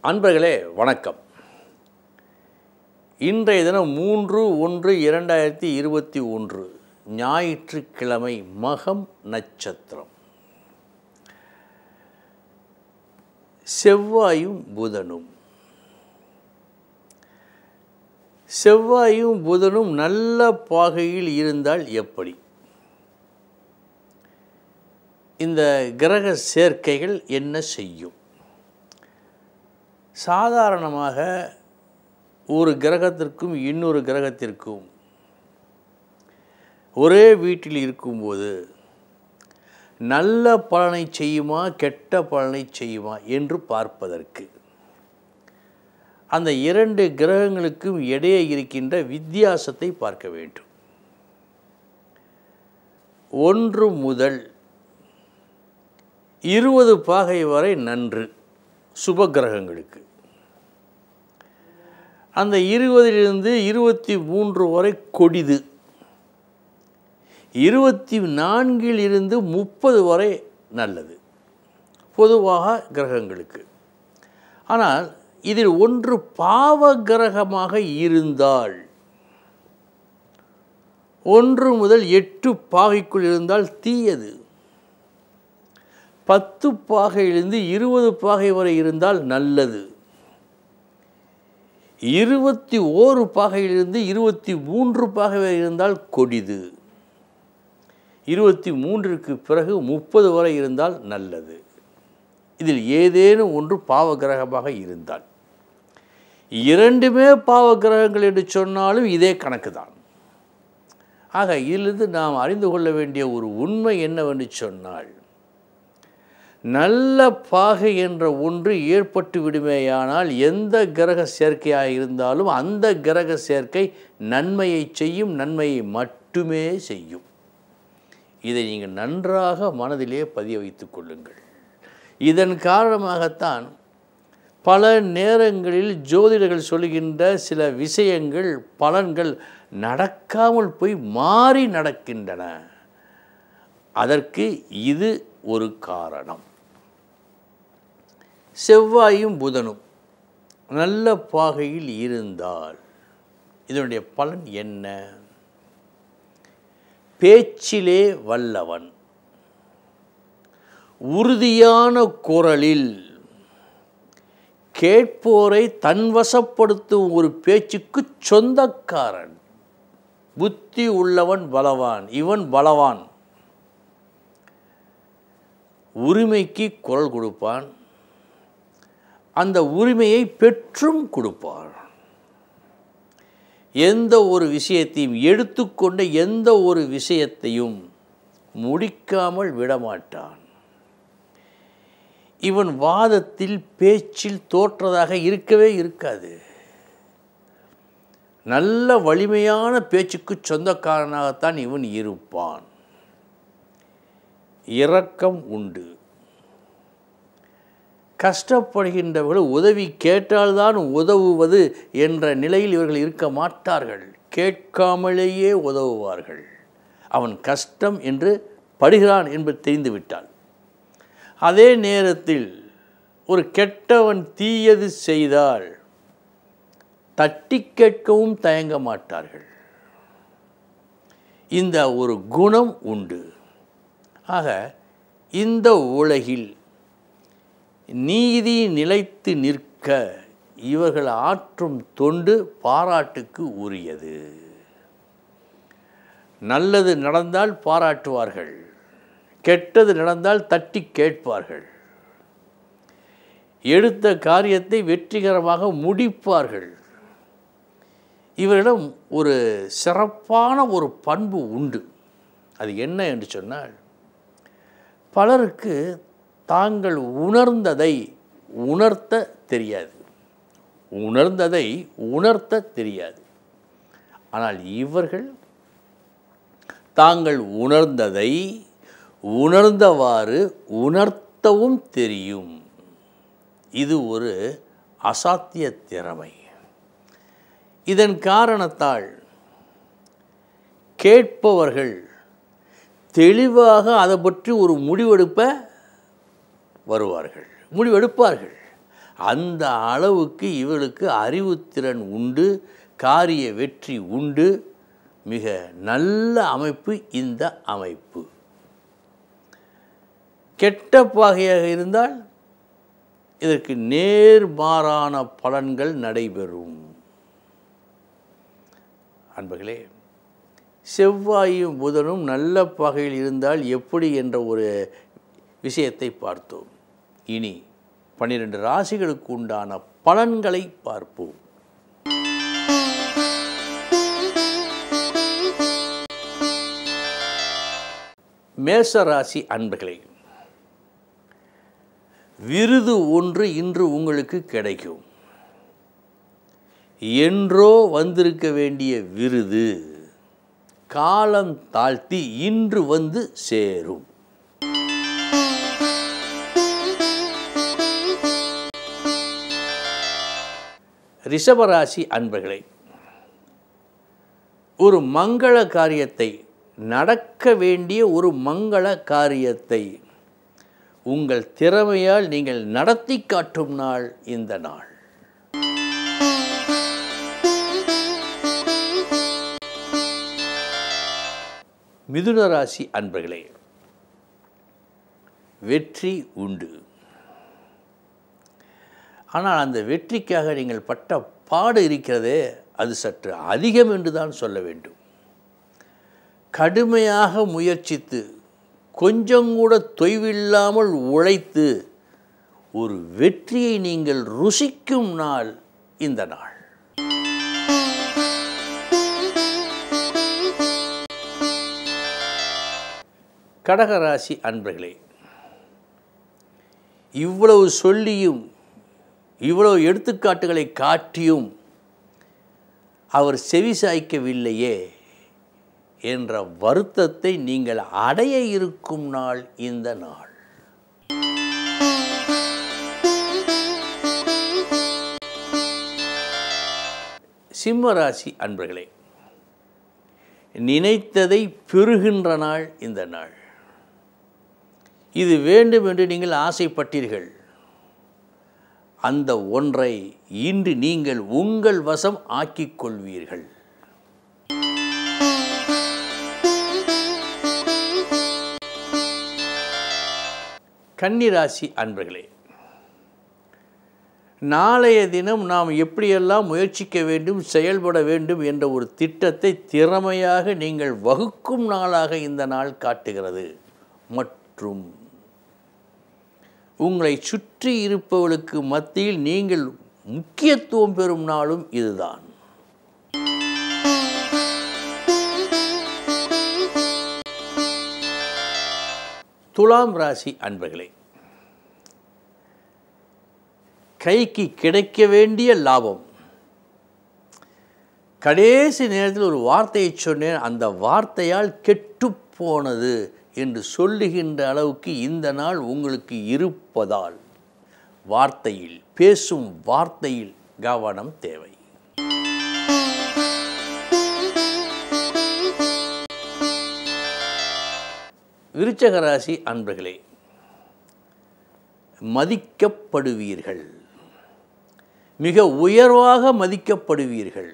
அன்பர்களே வணக்கம். இன்றைய தினம் 3/1/2021 ஞாயிற்றுக்கிழமை மகம் நட்சத்திரம். செவ்வாயும் புதனும் நல்ல பாகையில் இருந்தால் எப்படி? இந்த கிரக சேர்க்கைகள் என்ன செய்யும்? சாதாரணமாக ஒரு கிரகத்திற்கும் இன்னொரு கிரகத்திற்கும் ஒரே வீட்டில் இருக்கும்போது நல்ல பலனை செய்யுமா கெட்ட பலனை செய்யுமா என்று பார்ப்பதற்கு அந்த இரண்டு கிரகங்களுக்கும் இடையே இருக்கின்ற வித்தியாசத்தை பார்க்க வேண்டும். 1 முதல் 20 பாகை வரை நன்று சுப கிரகங்களுக்கு. அந்த 20லிருந்து 23 வரை கொடிது. 24லிருந்து 30 வரை நல்லது பொதுவாக கிரகங்களுக்கு. ஆனால் இதில் ஒன்று பாவ கிரகமாக இருந்தால் 1 முதல் 8 பாகைக்குள் இருந்தால் தீயது. 10 பாகையிலிருந்து 20 பாகை வரை இருந்தால் நல்லது. 21 பாகையிலிருந்து 23 பாகை வரை இருந்தால் கொடிது. 23ற்கு பிறகு 30 வரை இருந்தால் நல்லது. இதில் ஏதேனும் ஒன்று பாவ கிரகமாக இருந்தால், இரண்டுமே பாவ கிரகங்கள் என்று சொன்னாலும் இதே கணக்கு தான். ஆக இதிலிருந்து நாம் அறிந்து கொள்ள வேண்டிய ஒரு உண்மை என்னவென்று சொன்னால், நல்ல பாகை என்ற ஒன்று ஏற்பட்டு விடுமேயானால் எந்த கிரக சேர்க்கையாக இருந்தாலும் அந்த கிரக சேர்க்கை நன்மையை செய்யும், நன்மையை மட்டுமே செய்யும். இதை நீங்கள் நன்றாக மனதிலே பதிய வைத்து கொள்ளுங்கள். இதன் காரணமாகத்தான் பல நேரங்களில் ஜோதிடர்கள் சொல்கின்ற சில விஷயங்கள் பலன்கள் நடக்காமல் போய் மாறி நடக்கின்றன. அதற்கு இது ஒரு காரணம். செவ்வாயும் புதனும் நல்ல பாகையில் இருந்தால் இதனுடைய பலன் என்ன? பேச்சிலே வல்லவன், உறுதியான குரலில் கேட்போரை தன்வசப்படுத்தும் ஒரு பேச்சுக்கு சொந்தக்காரன், புத்தி உள்ளவன் பலவான், இவன் பலவான். உரிமைக்கு குரல் கொடுப்பான், அந்த உரிமையை பெற்றும் கொடுப்பான். எந்த ஒரு விஷயத்தையும் எடுத்துக்கொண்ட எந்த ஒரு விஷயத்தையும் முடிக்காமல் விடமாட்டான். இவன் வாதத்தில் பேச்சில் தோற்றதாக இருக்கவே இருக்காது. நல்ல வலிமையான பேச்சுக்கு சொந்தக்காரனாகத்தான் இவன் இருப்பான். இரக்கம் உண்டு. கஷ்டப்படுகின்றவர்கள் உதவி கேட்டால்தான் உதவுவது என்ற நிலையில் இவர்கள் இருக்க மாட்டார்கள். கேட்காமலேயே உதவுவார்கள். அவன் கஷ்டம் என்று படுகிறான் என்பது தெரிந்துவிட்டால். அதே நேரத்தில் ஒரு கெட்டவன் தீயது செய்தால் தட்டி கேட்கவும் தயங்க மாட்டார்கள். இந்த ஒரு குணம் உண்டு. ஆக இந்த உலகில் நீதி நிலைத்து நிற்க இவர்கள் ஆற்றும் தொண்டு பாராட்டுக்கு உரியது. நல்லது நடந்தால் பாராட்டுவார்கள், கெட்டது நடந்தால் தட்டி கேட்பார்கள், எடுத்த காரியத்தை வெற்றிகரமாக முடிப்பார்கள். இவரிடம் ஒரு சிறப்பான ஒரு பண்பு உண்டு. அது என்ன என்று சொன்னால், பலருக்கு தாங்கள் உணர்ந்ததை உணர்த்த தெரியாது. ஆனால் இவர்கள் தாங்கள் உணர்ந்ததை உணர்ந்தவாறு உணர்த்தவும் தெரியும். இது ஒரு அசாத்திய திறமை. இதன் காரணத்தால் கேட்பவர்கள் தெளிவாக அதை பற்றி ஒரு முடிவெடுப்பார்கள். அந்த அளவுக்கு இவளுக்கு அறிவுத்திறன் உண்டு, காரிய வெற்றி உண்டு. மிக நல்ல அமைப்பு இந்த அமைப்பு. கெட்ட பாகையாக இருந்தால் இதற்கு நேர்மாறான பலன்கள் நடைபெறும். அன்பர்களே, செவ்வாயும் புதனும் நல்ல பாகையில் இருந்தால் எப்படி என்ற ஒரு விஷயத்தை பார்த்தோம். இனி 12 ராசிகளுக்கு உண்டான பலன்களை பார்ப்போம். மேஷ ராசி அன்பர்களே, விருது ஒன்று இன்று உங்களுக்கு கிடைக்கும். என்றோ வந்திருக்க வேண்டிய விருது காலம் தாழ்த்தி இன்று வந்து சேரும். ரிஷபராசி அன்பர்களே, ஒரு மங்கள காரியத்தை, நடக்க வேண்டிய ஒரு மங்கள காரியத்தை உங்கள் திறமையால் நீங்கள் நடத்தி காட்டும் நாள் இந்த நாள். மிதுன ராசி அன்பர்களே, வெற்றி உண்டு. ஆனால் அந்த வெற்றிக்காக நீங்கள் பட்ட பாடு இருக்கிறதே, அது சற்று அதிகம் என்று தான் சொல்ல வேண்டும். கடுமையாக முயற்சித்து கொஞ்சம் கூட தொய்வில்லாமல் உழைத்து ஒரு வெற்றியை நீங்கள் ருசிக்கும் நாள் இந்த நாள். கடகராசி அன்பர்களே, இவ்வளவு சொல்லியும் இவ்வளவு எடுத்துக்காட்டுகளை காட்டியும் அவர் செவிசாய்க்கவில்லையே என்ற வருத்தத்தை நீங்கள் அடைய இருக்கும் நாள் இந்த நாள். சிம்மராசி அன்பர்களே, நினைத்ததை பெறுகின்ற நாள் இந்த நாள். இது வேண்டும் என்று நீங்கள் ஆசைப்பட்டீர்கள். அந்த ஒன்றை இன்று நீங்கள் உங்கள் வசம் ஆக்கிக் கொள்வீர்கள். கன்னிராசி அன்பர்களே, நாளைய தினம் நாம் எப்படியெல்லாம் முயற்சிக்க வேண்டும், செயல்பட வேண்டும் என்ற ஒரு திட்டத்தை திறமையாக நீங்கள் வகுக்கும் நாளாக இந்த நாள் காட்டுகிறது. மற்றும் உங்களை சுற்றி இருப்பவர்களுக்கு மத்தியில் நீங்கள் முக்கியத்துவம் பெறும் நாளும் இதுதான். துலாம் ராசி அன்பர்களே, கைக்கு கிடைக்க வேண்டிய லாபம், கடைசி நேரத்தில் ஒரு வார்த்தையை சொன்னேன், அந்த வார்த்தையால் கெட்டுப்போனது என்று சொல்லுகின்ற அளவுக்கு இந்த நாள் உங்களுக்கு இருப்பதால் வார்த்தையில், பேசும் வார்த்தையில் கவனம் தேவை. விருச்சிக ராசி அன்பர்களே, மதிக்கப்படுவீர்கள், மிக உயர்வாக மதிக்கப்படுவீர்கள்.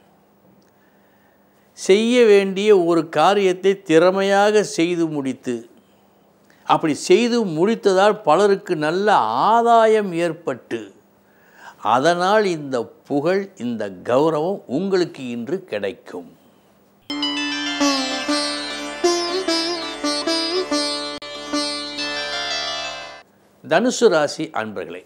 செய்ய வேண்டிய ஒரு காரியத்தை திறமையாக செய்து முடித்து, அப்படி செய்து முடித்ததால் பலருக்கு நல்ல ஆதாயம் ஏற்பட்டு, அதனால் இந்த புகழ், இந்த கௌரவம் உங்களுக்கு இன்று கிடைக்கும். தனுசு ராசி அன்பர்களே,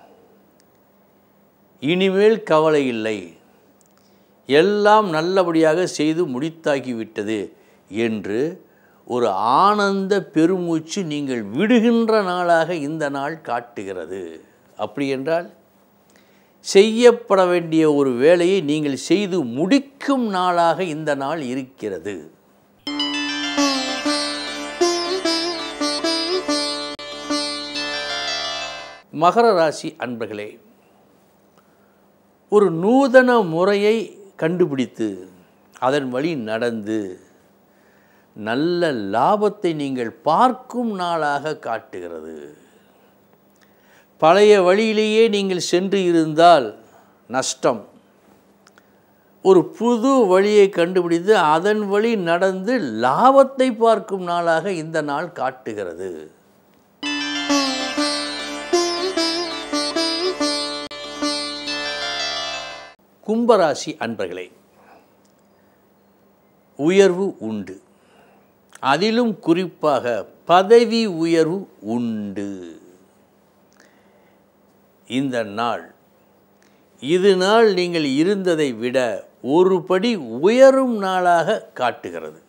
இனிமேல் கவலை இல்லை, எல்லாம் நல்லபடியாக செய்து முடித்தாகிவிட்டது என்று ஒரு ஆனந்த பெருமூச்சு நீங்கள் விடுகின்ற நாளாக இந்த நாள் காட்டுகிறது. அப்படி என்றால் செய்யப்பட வேண்டிய ஒரு வேலையை நீங்கள் செய்து முடிக்கும் நாளாக இந்த நாள் இருக்கிறது. மகர ராசி அன்பர்களே, ஒரு நூதன முறையை கண்டுபிடித்து அதன் வழி நடந்து நல்ல லாபத்தை நீங்கள் பார்க்கும் நாளாக காட்டுகிறது. பழைய வழியிலேயே நீங்கள் சென்று இருந்தால் நஷ்டம். ஒரு புது வழியை கண்டுபிடித்து அதன் வழி நடந்து லாபத்தை பார்க்கும் நாளாக இந்த நாள் காட்டுகிறது. கும்பராசி அன்பர்களே, உயர்வு உண்டு. அதிலும் குறிப்பாக பதவி உயர்வு உண்டு. இந்த நாள் இது நாள் நீங்கள் இருந்ததை விட ஒரு படி உயரும் நாளாக காட்டுகிறது.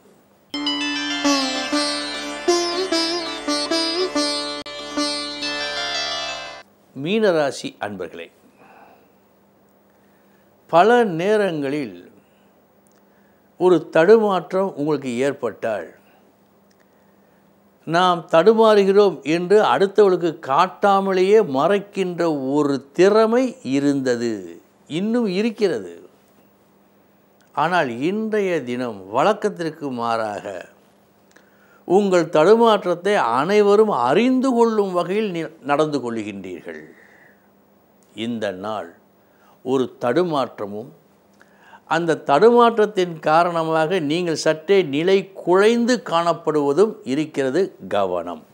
மீனராசி அன்பர்களே, பல நேரங்களில் ஒரு தடுமாற்றம் உங்களுக்கு ஏற்பட்டால் நாம் தடுமாறுகிறோம் என்று அடுத்தவளுக்கு காட்டாமலேயே மறைக்கின்ற ஒரு திறமை இருந்தது, இன்னும் இருக்கிறது. ஆனால் இன்றைய தினம் வழக்கத்திற்கு மாறாக உங்கள் தடுமாற்றத்தை அனைவரும் அறிந்து கொள்ளும் வகையில் நடந்து கொள்கின்றீர்கள். இந்த நாள் ஒரு தடுமாற்றமும் அந்த தடுமாற்றத்தின் காரணமாக நீங்கள் சற்றே நிலை குலைந்து காணப்படுவதும் இருக்கிறது. கவனம்.